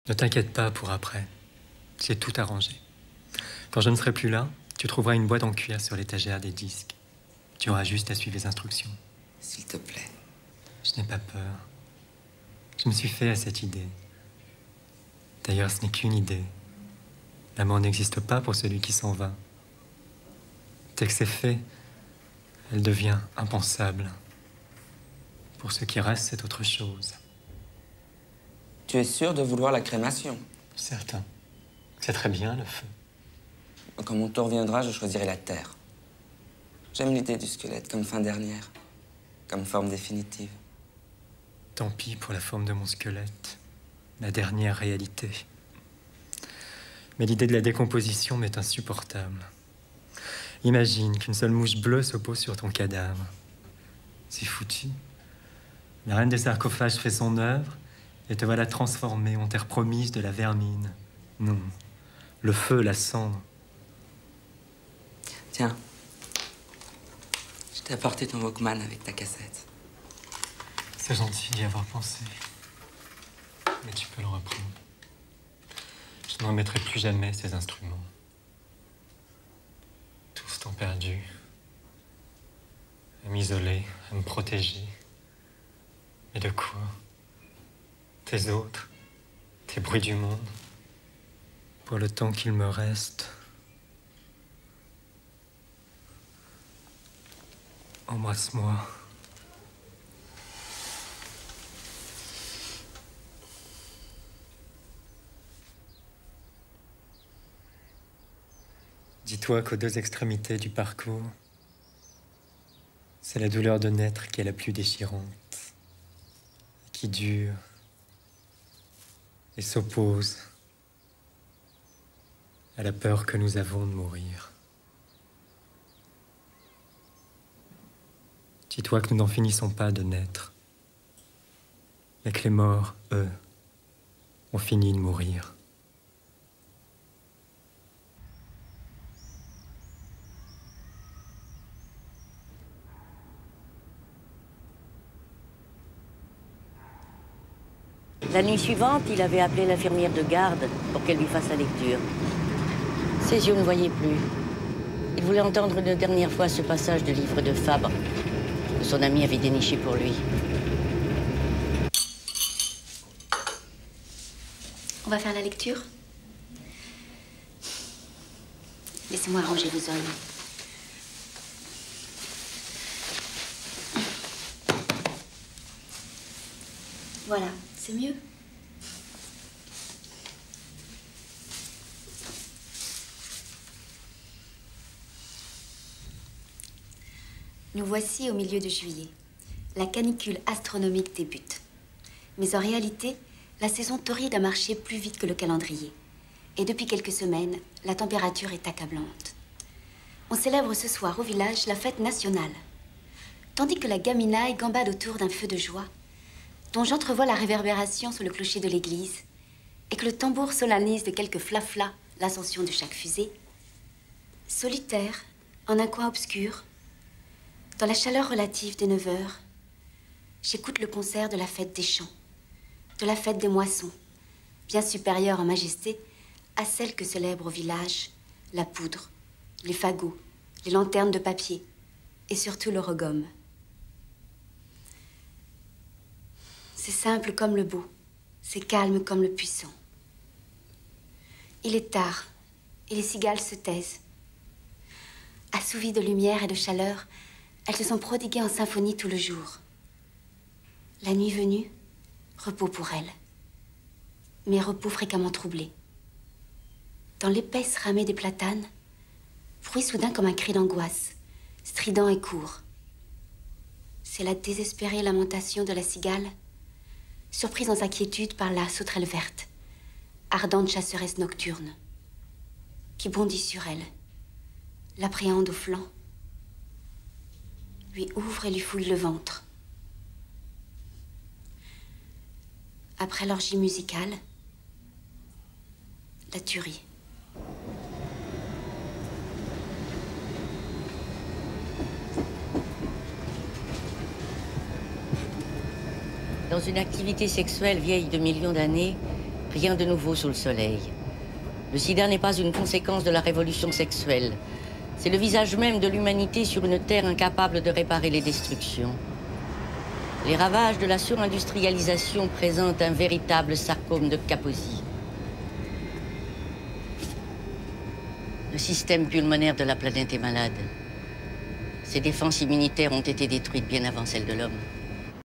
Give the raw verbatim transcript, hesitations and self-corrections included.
Ne t'inquiète pas pour après. J'ai tout arrangé. Quand je ne serai plus là, tu trouveras une boîte en cuir sur l'étagère des disques. Tu auras juste à suivre les instructions. S'il te plaît. Je n'ai pas peur. Je me suis fait à cette idée. D'ailleurs, ce n'est qu'une idée. La mort n'existe pas pour celui qui s'en va. Dès que c'est fait, elle devient impensable. Pour ce qui reste, c'est autre chose. Tu es sûr de vouloir la crémation? Certain. C'est très bien, le feu. Quand mon tour viendra, je choisirai la terre. J'aime l'idée du squelette comme fin dernière, comme forme définitive. Tant pis pour la forme de mon squelette, la dernière réalité. Mais l'idée de la décomposition m'est insupportable. Imagine qu'une seule mouche bleue se pose sur ton cadavre. C'est foutu. La reine des sarcophages fait son œuvre et te voilà transformée en terre promise de la vermine. Non, le feu, la cendre. Tiens, je t'ai apporté ton Walkman avec ta cassette. C'est gentil d'y avoir pensé. Mais tu peux le reprendre. Je n'en remettrai plus jamais ces instruments. Tout ce temps perdu. À m'isoler, à me protéger. Mais de quoi? Tes autres, tes bruits du monde. Pour le temps qu'il me reste. Embrasse-moi. Dis-toi qu'aux deux extrémités du parcours, c'est la douleur de naître qui est la plus déchirante, qui dure et s'oppose à la peur que nous avons de mourir. Dis-toi que nous n'en finissons pas de naître, et que les morts, eux, ont fini de mourir. La nuit suivante, il avait appelé l'infirmière de garde pour qu'elle lui fasse la lecture. Ses yeux ne voyaient plus. Il voulait entendre une dernière fois ce passage de livre de Fabre que son ami avait déniché pour lui. On va faire la lecture. Laissez-moi arranger vos oreilles. Voilà, c'est mieux. Nous voici au milieu de juillet. La canicule astronomique débute. Mais en réalité, la saison torride a marché plus vite que le calendrier. Et depuis quelques semaines, la température est accablante. On célèbre ce soir au village la fête nationale. Tandis que la gaminaille gambade autour d'un feu de joie, dont j'entrevois la réverbération sur le clocher de l'église, et que le tambour solennise de quelques flaflas l'ascension de chaque fusée, solitaire, en un coin obscur, dans la chaleur relative des neuf heures, j'écoute le concert de la fête des champs, de la fête des moissons, bien supérieure en majesté à celle que célèbre au village la poudre, les fagots, les lanternes de papier et surtout le regomme. C'est simple comme le beau, c'est calme comme le puissant. Il est tard et les cigales se taisent. Assouvies de lumière et de chaleur, elles se sont prodiguées en symphonie tout le jour. La nuit venue, repos pour elles, mais repos fréquemment troublé. Dans l'épaisse ramée des platanes, bruit soudain comme un cri d'angoisse, strident et court. C'est la désespérée lamentation de la cigale, surprise dans sa quiétude par la sauterelle verte, ardente chasseresse nocturne, qui bondit sur elle, l'appréhende au flanc, lui ouvre et lui fouille le ventre. Après l'orgie musicale, la tuerie. Dans une activité sexuelle vieille de millions d'années, Rien de nouveau sous le soleil. Le sida n'est pas une conséquence de la révolution sexuelle. C'est le visage même de l'humanité sur une terre incapable de réparer les destructions. Les ravages de la surindustrialisation présentent un véritable sarcome de Kaposi. Le système pulmonaire de la planète est malade. Ses défenses immunitaires ont été détruites bien avant celles de l'homme.